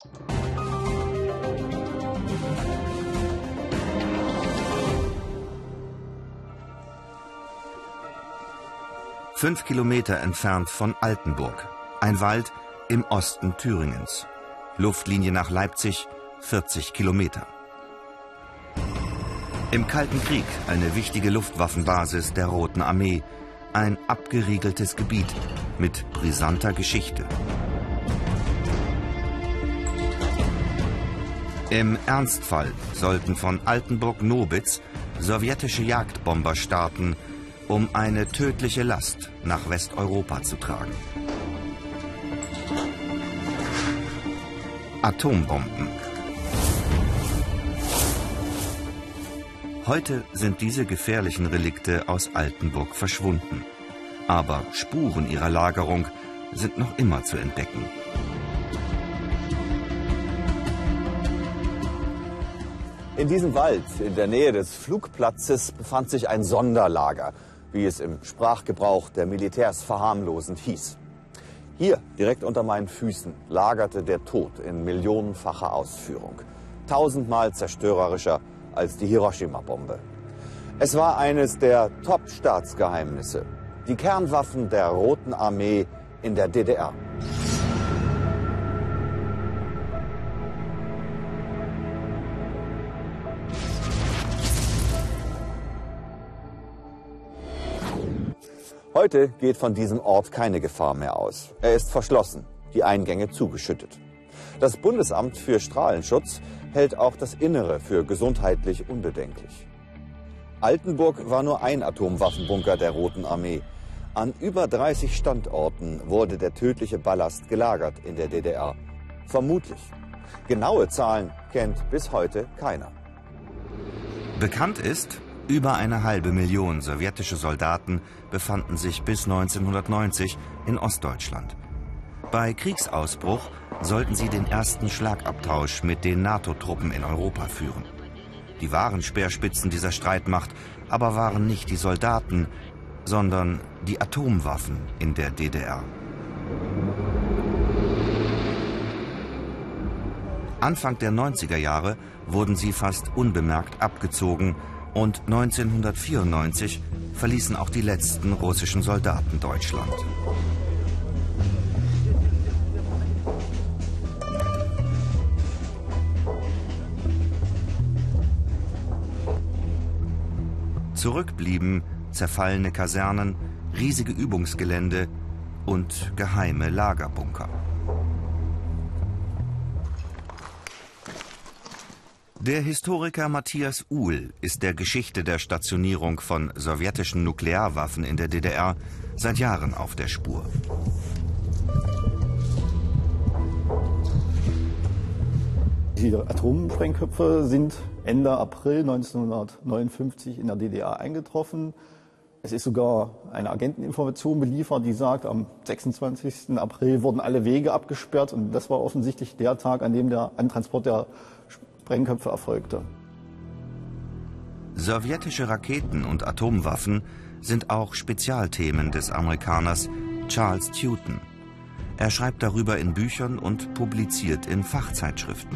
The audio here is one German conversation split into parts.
Fünf Kilometer entfernt von Altenburg, ein Wald im Osten Thüringens. Luftlinie nach Leipzig, 40 Kilometer. Im Kalten Krieg eine wichtige Luftwaffenbasis der Roten Armee, ein abgeriegeltes Gebiet mit brisanter Geschichte. Im Ernstfall sollten von Altenburg-Nobitz sowjetische Jagdbomber starten, um eine tödliche Last nach Westeuropa zu tragen. Atombomben. Heute sind diese gefährlichen Relikte aus Altenburg verschwunden. Aber Spuren ihrer Lagerung sind noch immer zu entdecken. In diesem Wald in der Nähe des Flugplatzes befand sich ein Sonderlager, wie es im Sprachgebrauch der Militärs verharmlosend hieß. Hier, direkt unter meinen Füßen, lagerte der Tod in millionenfacher Ausführung. 1000-mal zerstörerischer als die Hiroshima-Bombe. Es war eines der Top-Staatsgeheimnisse. Die Kernwaffen der Roten Armee in der DDR. Heute geht von diesem Ort keine Gefahr mehr aus. Er ist verschlossen, die Eingänge zugeschüttet. Das Bundesamt für Strahlenschutz hält auch das Innere für gesundheitlich unbedenklich. Altenburg war nur ein Atomwaffenbunker der Roten Armee. An über 30 Standorten wurde der tödliche Ballast gelagert in der DDR. Vermutlich. Genaue Zahlen kennt bis heute keiner. Bekannt ist, über 500.000 sowjetische Soldaten befanden sich bis 1990 in Ostdeutschland. Bei Kriegsausbruch sollten sie den ersten Schlagabtausch mit den NATO-Truppen in Europa führen. Die wahren Speerspitzen dieser Streitmacht aber waren nicht die Soldaten, sondern die Atomwaffen in der DDR. Anfang der 90er Jahre wurden sie fast unbemerkt abgezogen und 1994 verließen auch die letzten russischen Soldaten Deutschland. Zurück blieben zerfallene Kasernen, riesige Übungsgelände und geheime Lagerbunker. Der Historiker Matthias Uhl ist der Geschichte der Stationierung von sowjetischen Nuklearwaffen in der DDR seit Jahren auf der Spur. Die Atomsprengköpfe sind Ende April 1959 in der DDR eingetroffen. Es ist sogar eine Agenteninformation beliefert, die sagt, am 26. April wurden alle Wege abgesperrt. Und das war offensichtlich der Tag, an dem der Antransport der Sprengköpfe erfolgte. Sowjetische Raketen und Atomwaffen sind auch Spezialthemen des Amerikaners Charles Tuton. Er schreibt darüber in Büchern und publiziert in Fachzeitschriften.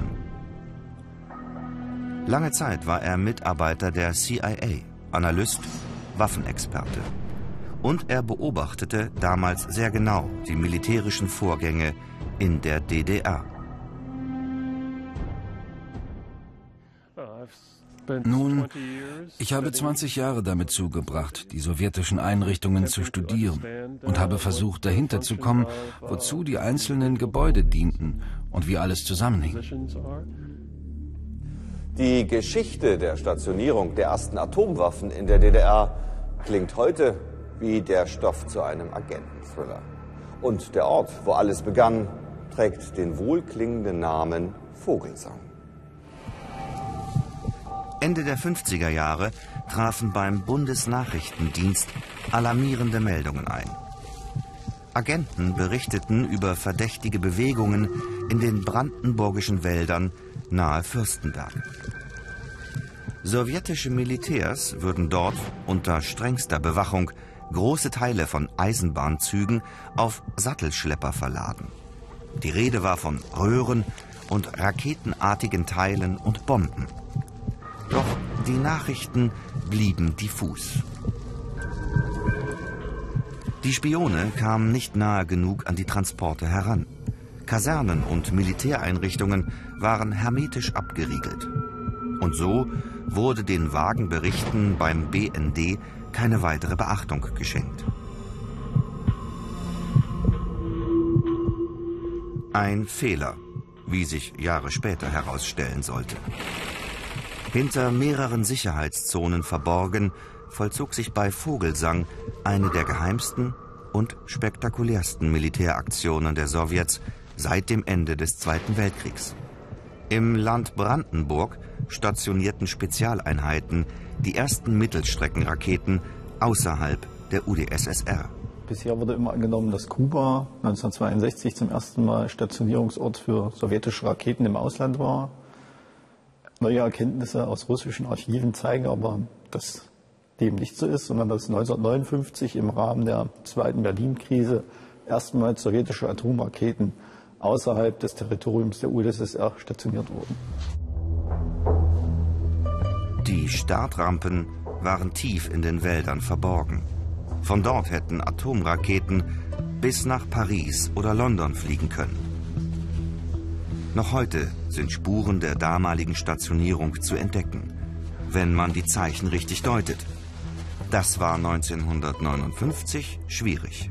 Lange Zeit war er Mitarbeiter der CIA, Analyst, Waffenexperte. Und er beobachtete damals sehr genau die militärischen Vorgänge in der DDR. Nun, ich habe 20 Jahre damit zugebracht, die sowjetischen Einrichtungen zu studieren und habe versucht, dahinter zu kommen, wozu die einzelnen Gebäude dienten und wie alles zusammenhing. Die Geschichte der Stationierung der ersten Atomwaffen in der DDR klingt heute wie der Stoff zu einem Agenten-Thriller. Und der Ort, wo alles begann, trägt den wohlklingenden Namen Vogelsang. Ende der 50er Jahre trafen beim Bundesnachrichtendienst alarmierende Meldungen ein. Agenten berichteten über verdächtige Bewegungen in den brandenburgischen Wäldern nahe Fürstenberg. Sowjetische Militärs würden dort unter strengster Bewachung große Teile von Eisenbahnzügen auf Sattelschlepper verladen. Die Rede war von Röhren und raketenartigen Teilen und Bomben. Doch die Nachrichten blieben diffus. Die Spione kamen nicht nahe genug an die Transporte heran. Kasernen und Militäreinrichtungen waren hermetisch abgeriegelt. Und so wurde den vagen Berichten beim BND keine weitere Beachtung geschenkt. Ein Fehler, wie sich Jahre später herausstellen sollte. Hinter mehreren Sicherheitszonen verborgen, vollzog sich bei Vogelsang eine der geheimsten und spektakulärsten Militäraktionen der Sowjets seit dem Ende des Zweiten Weltkriegs. Im Land Brandenburg stationierten Spezialeinheiten die ersten Mittelstreckenraketen außerhalb der UdSSR. Bisher wurde immer angenommen, dass Kuba 1962 zum ersten Mal Stationierungsort für sowjetische Raketen im Ausland war. Neue Erkenntnisse aus russischen Archiven zeigen aber, dass dem nicht so ist, sondern dass 1959 im Rahmen der zweiten Berlin-Krise erstmals sowjetische Atomraketen außerhalb des Territoriums der UdSSR stationiert wurden. Die Startrampen waren tief in den Wäldern verborgen. Von dort hätten Atomraketen bis nach Paris oder London fliegen können. Noch heute sind Spuren der damaligen Stationierung zu entdecken, wenn man die Zeichen richtig deutet. Das war 1959 schwierig.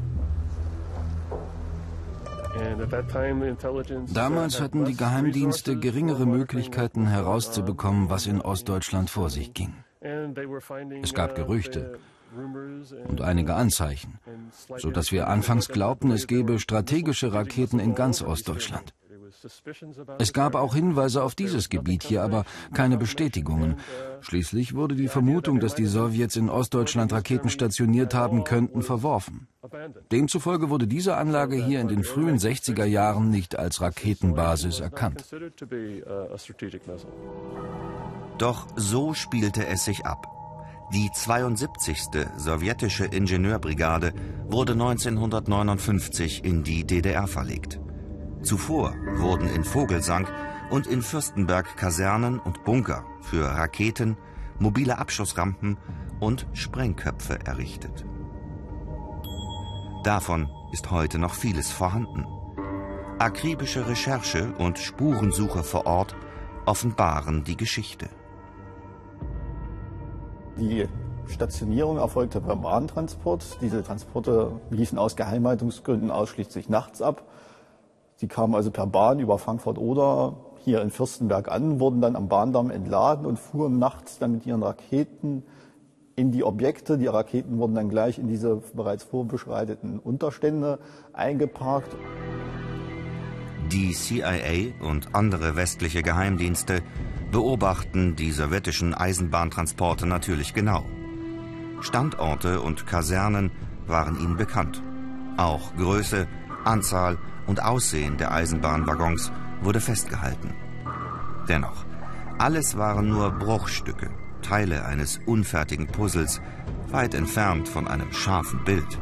Damals hatten die Geheimdienste geringere Möglichkeiten herauszubekommen, was in Ostdeutschland vor sich ging. Es gab Gerüchte und einige Anzeichen, sodass wir anfangs glaubten, es gebe strategische Raketen in ganz Ostdeutschland. Es gab auch Hinweise auf dieses Gebiet hier, aber keine Bestätigungen. Schließlich wurde die Vermutung, dass die Sowjets in Ostdeutschland Raketen stationiert haben könnten, verworfen. Demzufolge wurde diese Anlage hier in den frühen 60er Jahren nicht als Raketenbasis erkannt. Doch so spielte es sich ab. Die 72. sowjetische Ingenieurbrigade wurde 1959 in die DDR verlegt. Zuvor wurden in Vogelsang und in Fürstenberg Kasernen und Bunker für Raketen, mobile Abschussrampen und Sprengköpfe errichtet. Davon ist heute noch vieles vorhanden. Akribische Recherche und Spurensuche vor Ort offenbaren die Geschichte. Die Stationierung erfolgte per Bahntransport. Diese Transporte liefen aus Geheimhaltungsgründen ausschließlich nachts ab. Sie kamen also per Bahn über Frankfurt-Oder hier in Fürstenberg an, wurden dann am Bahndamm entladen und fuhren nachts dann mit ihren Raketen in die Objekte. Die Raketen wurden dann gleich in diese bereits vorbeschreiteten Unterstände eingeparkt. Die CIA und andere westliche Geheimdienste beobachten die sowjetischen Eisenbahntransporte natürlich genau. Standorte und Kasernen waren ihnen bekannt. Auch Größe, Anzahl und Aussehen der Eisenbahnwaggons wurde festgehalten. Dennoch, alles waren nur Bruchstücke, Teile eines unfertigen Puzzles, weit entfernt von einem scharfen Bild.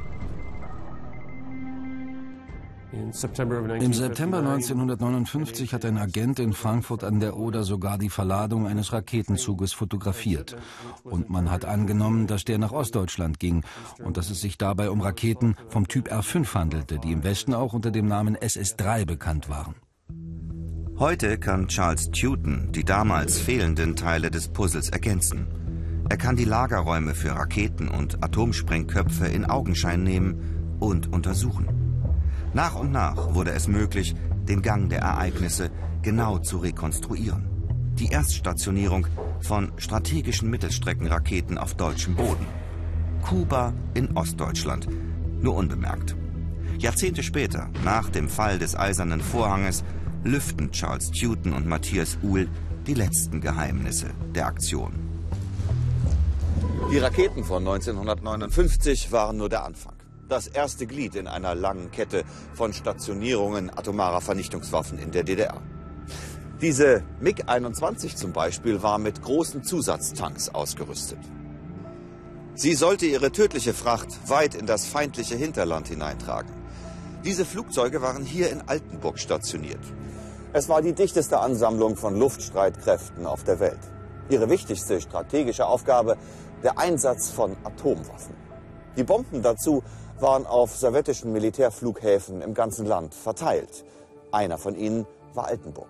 Im September 1959 hat ein Agent in Frankfurt an der Oder sogar die Verladung eines Raketenzuges fotografiert. Und man hat angenommen, dass der nach Ostdeutschland ging und dass es sich dabei um Raketen vom Typ R5 handelte, die im Westen auch unter dem Namen SS-3 bekannt waren. Heute kann Charles Tewton die damals fehlenden Teile des Puzzles ergänzen. Er kann die Lagerräume für Raketen und Atomsprengköpfe in Augenschein nehmen und untersuchen. Nach und nach wurde es möglich, den Gang der Ereignisse genau zu rekonstruieren. Die Erststationierung von strategischen Mittelstreckenraketen auf deutschem Boden. Kuba in Ostdeutschland, nur unbemerkt. Jahrzehnte später, nach dem Fall des Eisernen Vorhanges, lüften Charles Tewton und Matthias Uhl die letzten Geheimnisse der Aktion. Die Raketen von 1959 waren nur der Anfang. Das erste Glied in einer langen Kette von Stationierungen atomarer Vernichtungswaffen in der DDR. Diese MiG-21 zum Beispiel war mit großen Zusatztanks ausgerüstet. Sie sollte ihre tödliche Fracht weit in das feindliche Hinterland hineintragen. Diese Flugzeuge waren hier in Altenburg stationiert. Es war die dichteste Ansammlung von Luftstreitkräften auf der Welt. Ihre wichtigste strategische Aufgabe, der Einsatz von Atomwaffen. Die Bomben dazu waren auf sowjetischen Militärflughäfen im ganzen Land verteilt. Einer von ihnen war Altenburg.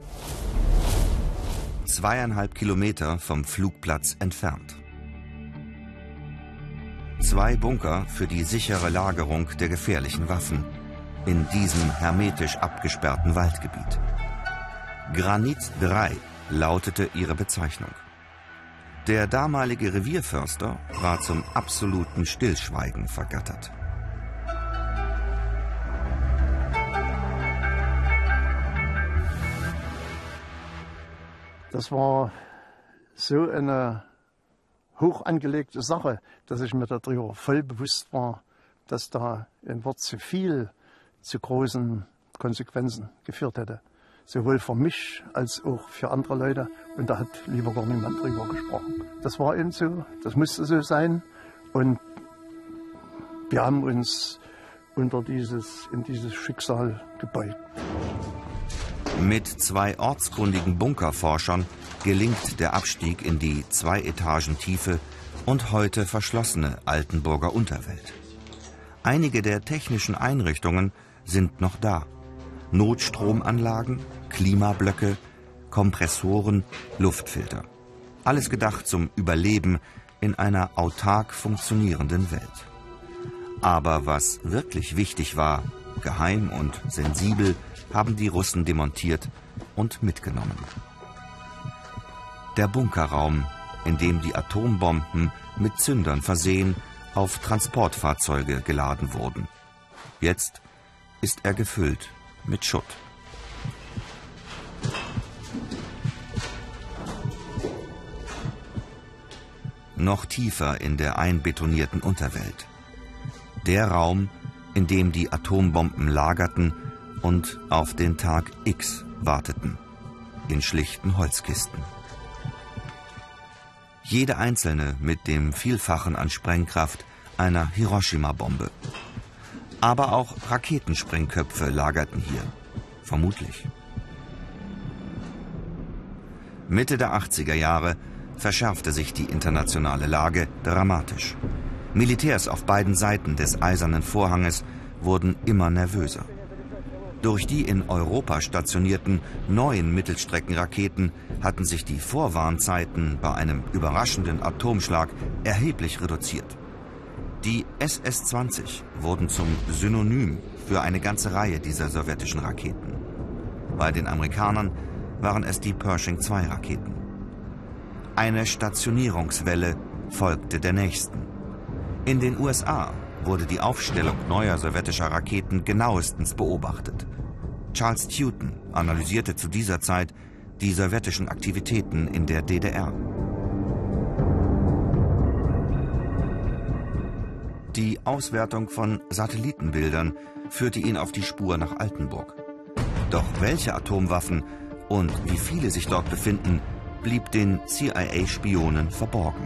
2,5 Kilometer vom Flugplatz entfernt. 2 Bunker für die sichere Lagerung der gefährlichen Waffen in diesem hermetisch abgesperrten Waldgebiet. Granit 3 lautete ihre Bezeichnung. Der damalige Revierförster war zum absoluten Stillschweigen vergattert. Das war so eine hoch angelegte Sache, dass ich mir darüber voll bewusst war, dass da ein Wort zu viel zu großen Konsequenzen geführt hätte. Sowohl für mich als auch für andere Leute. Und da hat lieber gar niemand drüber gesprochen. Das war eben so, das musste so sein. Und wir haben uns in dieses Schicksal gebeugt. Mit 2 ortskundigen Bunkerforschern gelingt der Abstieg in die 2 Etagen tiefe und heute verschlossene Altenburger Unterwelt. Einige der technischen Einrichtungen sind noch da. Notstromanlagen, Klimablöcke, Kompressoren, Luftfilter. Alles gedacht zum Überleben in einer autark funktionierenden Welt. Aber was wirklich wichtig war, geheim und sensibel, haben die Russen demontiert und mitgenommen. Der Bunkerraum, in dem die Atombomben mit Zündern versehen auf Transportfahrzeuge geladen wurden. Jetzt ist er gefüllt mit Schutt. Noch tiefer in der einbetonierten Unterwelt. Der Raum, in dem die Atombomben lagerten und auf den Tag X warteten, in schlichten Holzkisten. Jede einzelne mit dem Vielfachen an Sprengkraft einer Hiroshima-Bombe. Aber auch Raketensprengköpfe lagerten hier, vermutlich. Mitte der 80er Jahre verschärfte sich die internationale Lage dramatisch. Militärs auf beiden Seiten des Eisernen Vorhanges wurden immer nervöser. Durch die in Europa stationierten neuen Mittelstreckenraketen hatten sich die Vorwarnzeiten bei einem überraschenden Atomschlag erheblich reduziert. Die SS-20 wurden zum Synonym für eine ganze Reihe dieser sowjetischen Raketen. Bei den Amerikanern waren es die Pershing-2-Raketen. Eine Stationierungswelle folgte der nächsten. In den USA wurde die Aufstellung neuer sowjetischer Raketen genauestens beobachtet. Charles Newton analysierte zu dieser Zeit die sowjetischen Aktivitäten in der DDR. Die Auswertung von Satellitenbildern führte ihn auf die Spur nach Altenburg. Doch welche Atomwaffen und wie viele sich dort befinden, blieb den CIA-Spionen verborgen.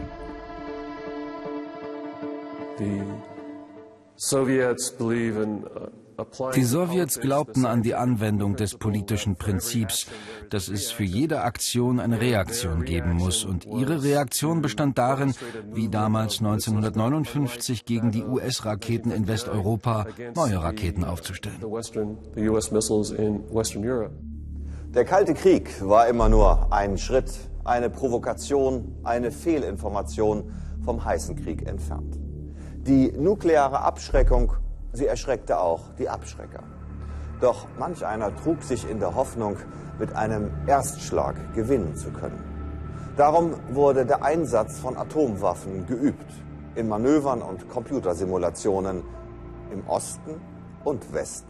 Die Sowjets glaubten an die Anwendung des politischen Prinzips, dass es für jede Aktion eine Reaktion geben muss. Und ihre Reaktion bestand darin, wie damals 1959 gegen die US-Raketen in Westeuropa, neue Raketen aufzustellen. Der Kalte Krieg war immer nur ein Schritt, eine Provokation, eine Fehlinformation vom heißen Krieg entfernt. Die nukleare Abschreckung, sie erschreckte auch die Abschrecker. Doch manch einer trug sich in der Hoffnung, mit einem Erstschlag gewinnen zu können. Darum wurde der Einsatz von Atomwaffen geübt, in Manövern und Computersimulationen im Osten und Westen.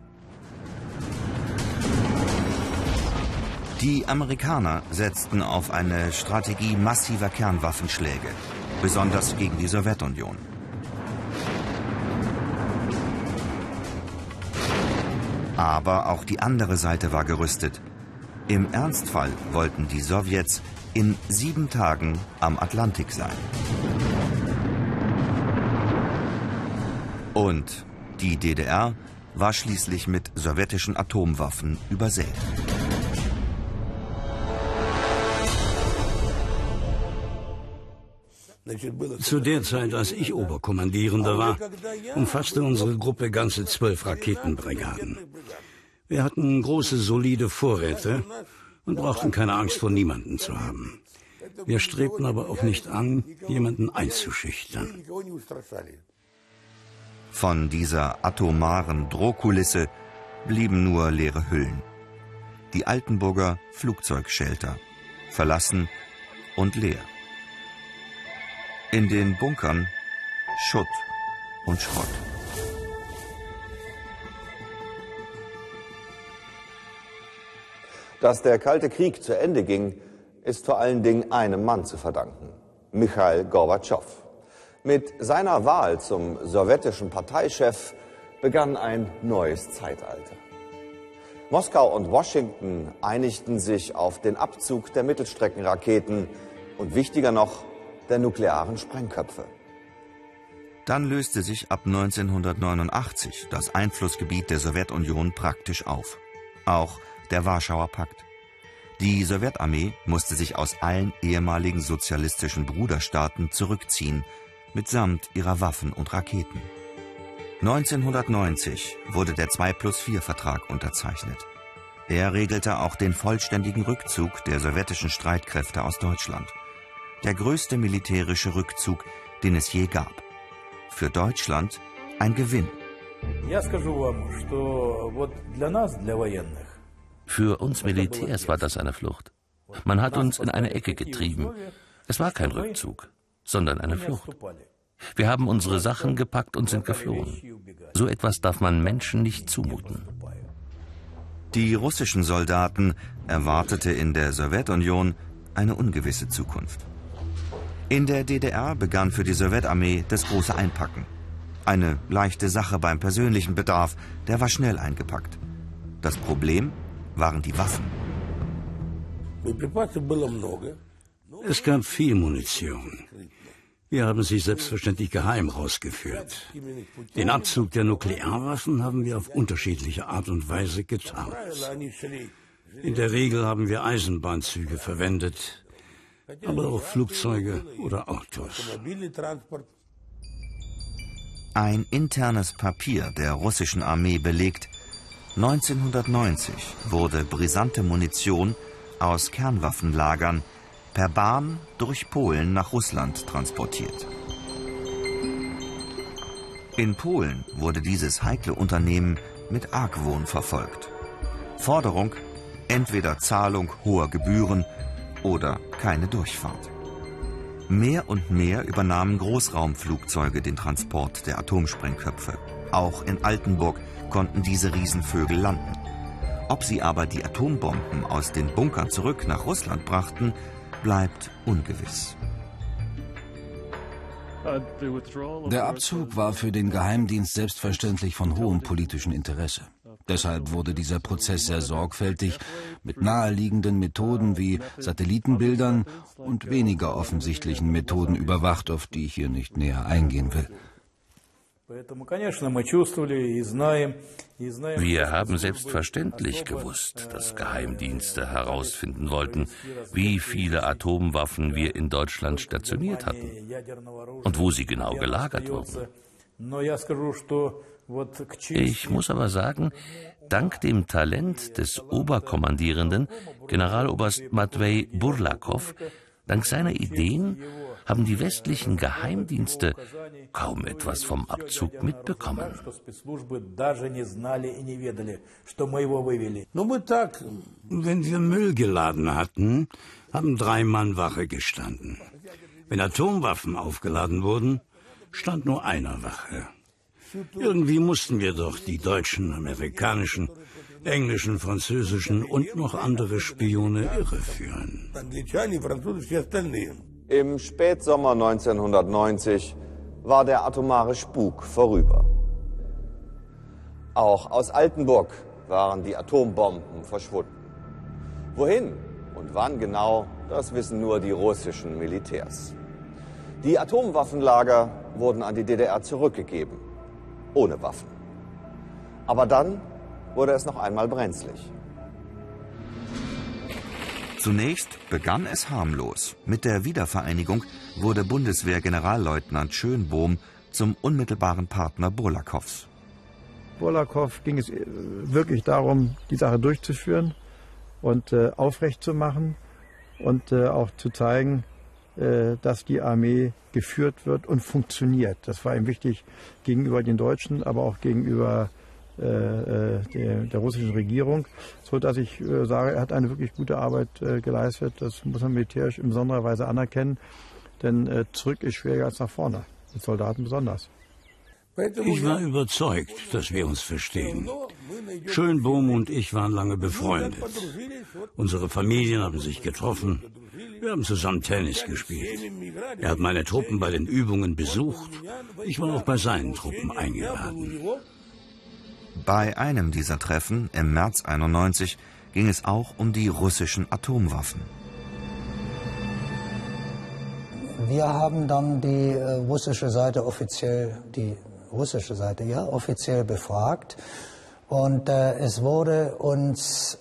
Die Amerikaner setzten auf eine Strategie massiver Kernwaffenschläge, besonders gegen die Sowjetunion. Aber auch die andere Seite war gerüstet. Im Ernstfall wollten die Sowjets in 7 Tagen am Atlantik sein. Und die DDR war schließlich mit sowjetischen Atomwaffen übersät. Zu der Zeit, als ich Oberkommandierender war, umfasste unsere Gruppe ganze 12 Raketenbrigaden. Wir hatten große, solide Vorräte und brauchten keine Angst vor niemandem zu haben. Wir strebten aber auch nicht an, jemanden einzuschüchtern. Von dieser atomaren Drohkulisse blieben nur leere Hüllen. Die Altenburger Flugzeugschelter, verlassen und leer. In den Bunkern Schutt und Schrott. Dass der Kalte Krieg zu Ende ging, ist vor allen Dingen einem Mann zu verdanken: Michail Gorbatschow. Mit seiner Wahl zum sowjetischen Parteichef begann ein neues Zeitalter. Moskau und Washington einigten sich auf den Abzug der Mittelstreckenraketen und wichtiger noch, der nuklearen Sprengköpfe. Dann löste sich ab 1989 das Einflussgebiet der Sowjetunion praktisch auf. Auch der Warschauer Pakt. Die Sowjetarmee musste sich aus allen ehemaligen sozialistischen Bruderstaaten zurückziehen, mitsamt ihrer Waffen und Raketen. 1990 wurde der 2+4-Vertrag unterzeichnet. Er regelte auch den vollständigen Rückzug der sowjetischen Streitkräfte aus Deutschland. Der größte militärische Rückzug, den es je gab. Für Deutschland ein Gewinn. Für uns Militärs war das eine Flucht. Man hat uns in eine Ecke getrieben. Es war kein Rückzug, sondern eine Flucht. Wir haben unsere Sachen gepackt und sind geflohen. So etwas darf man Menschen nicht zumuten. Die russischen Soldaten erwartete in der Sowjetunion eine ungewisse Zukunft. In der DDR begann für die Sowjetarmee das große Einpacken. Eine leichte Sache beim persönlichen Bedarf, der war schnell eingepackt. Das Problem waren die Waffen. Es gab viel Munition. Wir haben sie selbstverständlich geheim rausgeführt. Den Abzug der Nuklearwaffen haben wir auf unterschiedliche Art und Weise getarnt. In der Regel haben wir Eisenbahnzüge verwendet, aber auch Flugzeuge oder Autos. Ein internes Papier der russischen Armee belegt, 1990 wurde brisante Munition aus Kernwaffenlagern per Bahn durch Polen nach Russland transportiert. In Polen wurde dieses heikle Unternehmen mit Argwohn verfolgt. Forderung: entweder Zahlung hoher Gebühren oder keine Durchfahrt. Mehr und mehr übernahmen Großraumflugzeuge den Transport der Atomsprengköpfe. Auch in Altenburg konnten diese Riesenvögel landen. Ob sie aber die Atombomben aus den Bunkern zurück nach Russland brachten, bleibt ungewiss. Der Abzug war für den Geheimdienst selbstverständlich von hohem politischen Interesse. Deshalb wurde dieser Prozess sehr sorgfältig mit naheliegenden Methoden wie Satellitenbildern und weniger offensichtlichen Methoden überwacht, auf die ich hier nicht näher eingehen will. Wir haben selbstverständlich gewusst, dass Geheimdienste herausfinden wollten, wie viele Atomwaffen wir in Deutschland stationiert hatten und wo sie genau gelagert wurden. Ich muss aber sagen, dank dem Talent des Oberkommandierenden, Generaloberst Matvei Burlakow, dank seiner Ideen haben die westlichen Geheimdienste kaum etwas vom Abzug mitbekommen. Wenn wir Müll geladen hatten, haben 3 Mann Wache gestanden. Wenn Atomwaffen aufgeladen wurden, stand nur einer Wache. Irgendwie mussten wir doch die deutschen, amerikanischen, englischen, französischen und noch andere Spione irreführen. Im Spätsommer 1990 war der atomare Spuk vorüber. Auch aus Altenburg waren die Atombomben verschwunden. Wohin und wann genau, das wissen nur die russischen Militärs. Die Atomwaffenlager wurden an die DDR zurückgegeben, ohne Waffen. Aber dann wurde es noch einmal brenzlig. Zunächst begann es harmlos. Mit der Wiedervereinigung wurde Bundeswehr-Generalleutnant Schönbohm zum unmittelbaren Partner Burlakows. Burlakow ging es wirklich darum, die Sache durchzuführen und aufrecht zu machen und auch zu zeigen, dass die Armee geführt wird und funktioniert. Das war ihm wichtig gegenüber den Deutschen, aber auch gegenüber der russischen Regierung, so dass ich sage, er hat eine wirklich gute Arbeit geleistet. Das muss man militärisch in besonderer Weise anerkennen, denn zurück ist schwieriger als nach vorne, mit Soldaten besonders. Ich war überzeugt, dass wir uns verstehen. Schönbohm und ich waren lange befreundet. Unsere Familien haben sich getroffen. Wir haben zusammen Tennis gespielt. Er hat meine Truppen bei den Übungen besucht. Ich war auch bei seinen Truppen eingeladen. Bei einem dieser Treffen im März 1991 ging es auch um die russischen Atomwaffen. Wir haben dann die russische Seite offiziell befragt. Und es wurde uns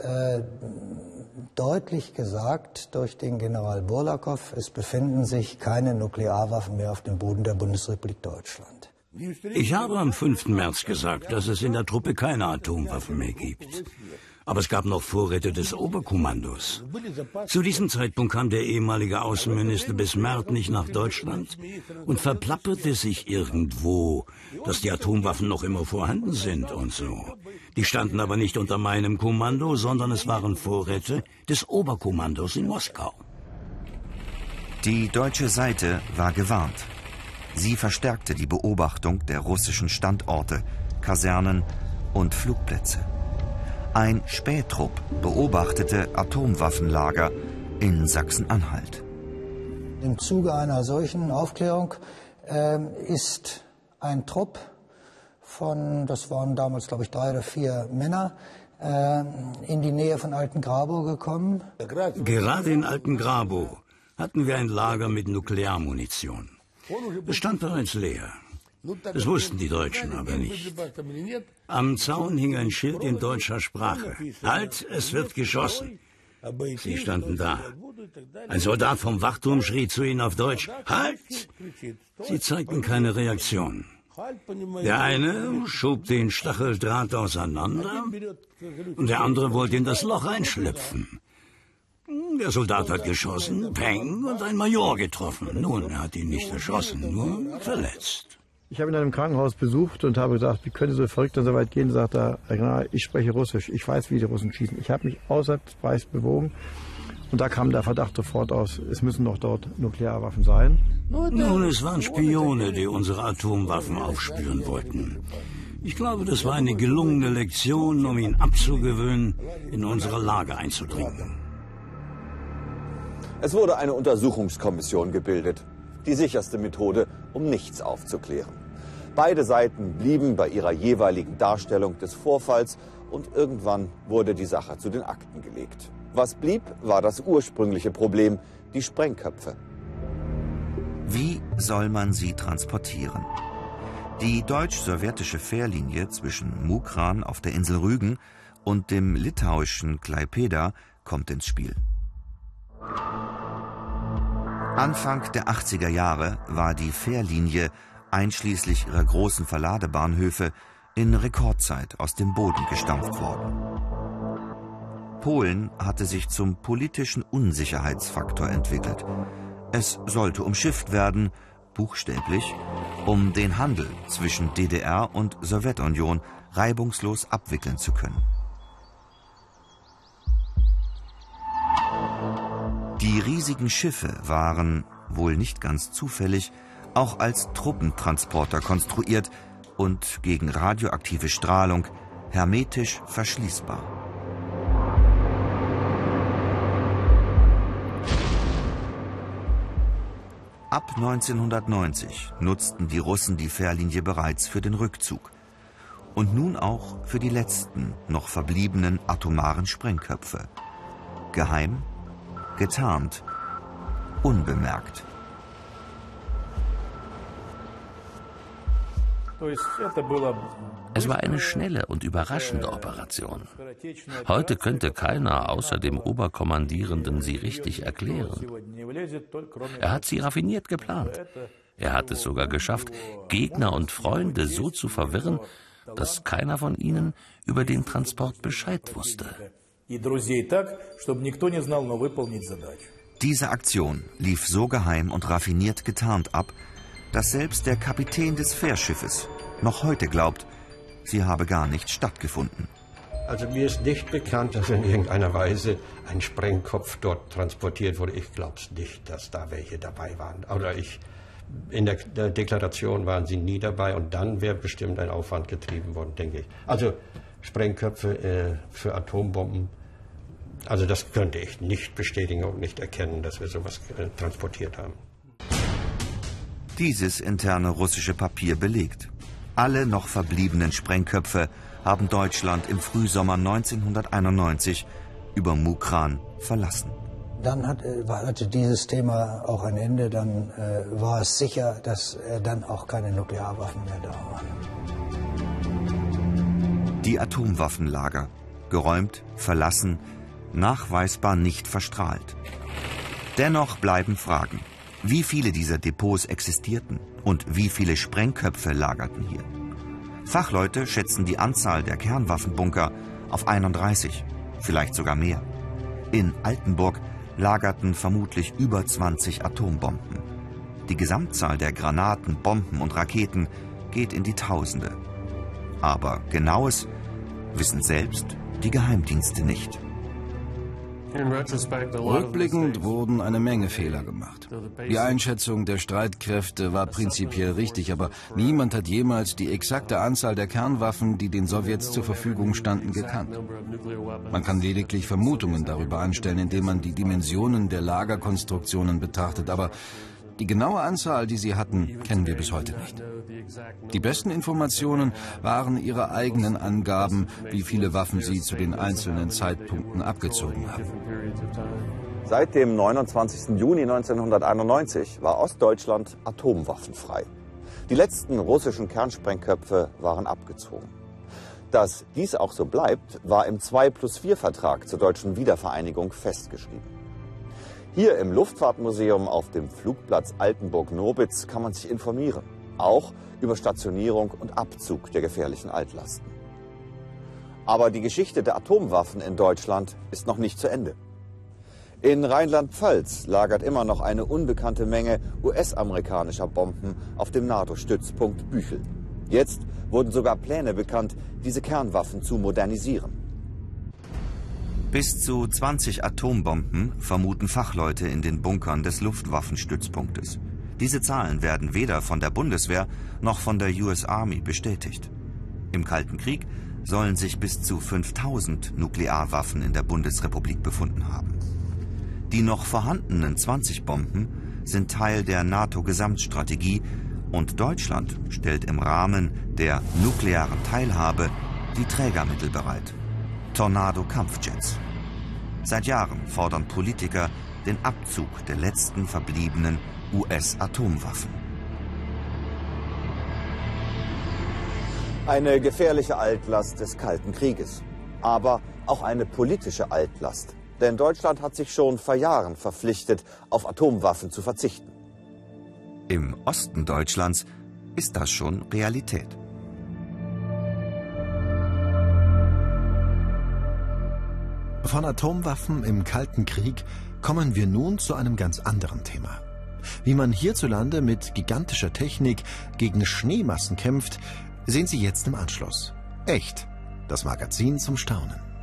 deutlich gesagt durch den General Burlakow, es befinden sich keine Nuklearwaffen mehr auf dem Boden der Bundesrepublik Deutschland. Ich habe am 5. März gesagt, dass es in der Truppe keine Atomwaffen mehr gibt. Aber es gab noch Vorräte des Oberkommandos. Zu diesem Zeitpunkt kam der ehemalige Außenminister Bismarck nicht nach Deutschland und verplapperte sich irgendwo, dass die Atomwaffen noch immer vorhanden sind und so. Die standen aber nicht unter meinem Kommando, sondern es waren Vorräte des Oberkommandos in Moskau. Die deutsche Seite war gewarnt. Sie verstärkte die Beobachtung der russischen Standorte, Kasernen und Flugplätze. Ein Spähtrupp beobachtete Atomwaffenlager in Sachsen-Anhalt. Im Zuge einer solchen Aufklärung ist ein Trupp von, das waren damals glaube ich 3 oder 4 Männer, in die Nähe von Altengrabow gekommen. Gerade in Altengrabow hatten wir ein Lager mit Nuklearmunition. Es stand bereits leer. Das wussten die Deutschen aber nicht. Am Zaun hing ein Schild in deutscher Sprache. Halt, es wird geschossen. Sie standen da. Ein Soldat vom Wachturm schrie zu ihnen auf Deutsch, halt! Sie zeigten keine Reaktion. Der eine schob den Stacheldraht auseinander und der andere wollte in das Loch einschlüpfen. Der Soldat hat geschossen, peng, und ein Major getroffen. Nun, er hat ihn nicht erschossen, nur verletzt. Ich habe ihn in einem Krankenhaus besucht und habe gesagt, wie könnte so verrückt und so weit gehen? Sagt er, ich spreche Russisch, ich weiß, wie die Russen schießen. Ich habe mich außerhalb bewogen und da kam der Verdacht sofort aus, es müssen doch dort Nuklearwaffen sein. Nun, es waren Spione, die unsere Atomwaffen aufspüren wollten. Ich glaube, das war eine gelungene Lektion, um ihn abzugewöhnen, in unsere Lager einzudringen. Es wurde eine Untersuchungskommission gebildet. Die sicherste Methode, um nichts aufzuklären. Beide Seiten blieben bei ihrer jeweiligen Darstellung des Vorfalls und irgendwann wurde die Sache zu den Akten gelegt. Was blieb, war das ursprüngliche Problem, die Sprengköpfe. Wie soll man sie transportieren? Die deutsch-sowjetische Fährlinie zwischen Mukran auf der Insel Rügen und dem litauischen Klaipėda kommt ins Spiel. Anfang der 80er Jahre war die Fährlinie, einschließlich ihrer großen Verladebahnhöfe, in Rekordzeit aus dem Boden gestampft worden. Polen hatte sich zum politischen Unsicherheitsfaktor entwickelt. Es sollte umschifft werden, buchstäblich, um den Handel zwischen DDR und Sowjetunion reibungslos abwickeln zu können. Die riesigen Schiffe waren, wohl nicht ganz zufällig, auch als Truppentransporter konstruiert und gegen radioaktive Strahlung hermetisch verschließbar. Ab 1990 nutzten die Russen die Fährlinie bereits für den Rückzug und nun auch für die letzten noch verbliebenen atomaren Sprengköpfe. Geheim, getarnt, unbemerkt. Es war eine schnelle und überraschende Operation. Heute könnte keiner außer dem Oberkommandierenden sie richtig erklären. Er hat sie raffiniert geplant. Er hat es sogar geschafft, Gegner und Freunde so zu verwirren, dass keiner von ihnen über den Transport Bescheid wusste. Diese Aktion lief so geheim und raffiniert getarnt ab, dass selbst der Kapitän des Fährschiffes noch heute glaubt, sie habe gar nicht stattgefunden. Also mir ist nicht bekannt, dass in irgendeiner Weise ein Sprengkopf dort transportiert wurde. Ich glaube es nicht, dass da welche dabei waren. Oder in der Deklaration waren sie nie dabei und dann wäre bestimmt ein Aufwand getrieben worden, denke ich. Also Sprengköpfe für Atombomben, also das könnte ich nicht bestätigen und nicht erkennen, dass wir sowas transportiert haben. Dieses interne russische Papier belegt: Alle noch verbliebenen Sprengköpfe haben Deutschland im Frühsommer 1991 über Mukran verlassen. Dann hatte dieses Thema auch ein Ende. Dann war es sicher, dass dann auch keine Nuklearwaffen mehr da waren. Die Atomwaffenlager, geräumt, verlassen, nachweisbar nicht verstrahlt. Dennoch bleiben Fragen. Wie viele dieser Depots existierten und wie viele Sprengköpfe lagerten hier? Fachleute schätzen die Anzahl der Kernwaffenbunker auf 31, vielleicht sogar mehr. In Altenburg lagerten vermutlich über 20 Atombomben. Die Gesamtzahl der Granaten, Bomben und Raketen geht in die Tausende. Aber Genaues wissen selbst die Geheimdienste nicht. Rückblickend wurden eine Menge Fehler gemacht. Die Einschätzung der Streitkräfte war prinzipiell richtig, aber niemand hat jemals die exakte Anzahl der Kernwaffen, die den Sowjets zur Verfügung standen, gekannt. Man kann lediglich Vermutungen darüber anstellen, indem man die Dimensionen der Lagerkonstruktionen betrachtet, aber die genaue Anzahl, die sie hatten, kennen wir bis heute nicht. Die besten Informationen waren ihre eigenen Angaben, wie viele Waffen sie zu den einzelnen Zeitpunkten abgezogen haben. Seit dem 29. Juni 1991 war Ostdeutschland atomwaffenfrei. Die letzten russischen Kernsprengköpfe waren abgezogen. Dass dies auch so bleibt, war im 2+4-Vertrag zur deutschen Wiedervereinigung festgeschrieben. Hier im Luftfahrtmuseum auf dem Flugplatz Altenburg-Nobitz kann man sich informieren, auch über Stationierung und Abzug der gefährlichen Altlasten. Aber die Geschichte der Atomwaffen in Deutschland ist noch nicht zu Ende. In Rheinland-Pfalz lagert immer noch eine unbekannte Menge US-amerikanischer Bomben auf dem NATO-Stützpunkt Büchel. Jetzt wurden sogar Pläne bekannt, diese Kernwaffen zu modernisieren. Bis zu 20 Atombomben vermuten Fachleute in den Bunkern des Luftwaffenstützpunktes. Diese Zahlen werden weder von der Bundeswehr noch von der US Army bestätigt. Im Kalten Krieg sollen sich bis zu 5000 Nuklearwaffen in der Bundesrepublik befunden haben. Die noch vorhandenen 20 Bomben sind Teil der NATO-Gesamtstrategie und Deutschland stellt im Rahmen der nuklearen Teilhabe die Trägermittel bereit: Tornado-Kampfjets. Seit Jahren fordern Politiker den Abzug der letzten verbliebenen US-Atomwaffen. Eine gefährliche Altlast des Kalten Krieges, aber auch eine politische Altlast. Denn Deutschland hat sich schon vor Jahren verpflichtet, auf Atomwaffen zu verzichten. Im Osten Deutschlands ist das schon Realität. Von Atomwaffen im Kalten Krieg kommen wir nun zu einem ganz anderen Thema. Wie man hierzulande mit gigantischer Technik gegen Schneemassen kämpft, sehen Sie jetzt im Anschluss. Echt, das Magazin zum Staunen.